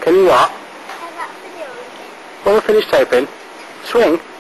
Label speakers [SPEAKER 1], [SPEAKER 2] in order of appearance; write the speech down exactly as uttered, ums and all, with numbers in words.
[SPEAKER 1] Can you what?
[SPEAKER 2] Play that video again.
[SPEAKER 1] When we finish taping, swing.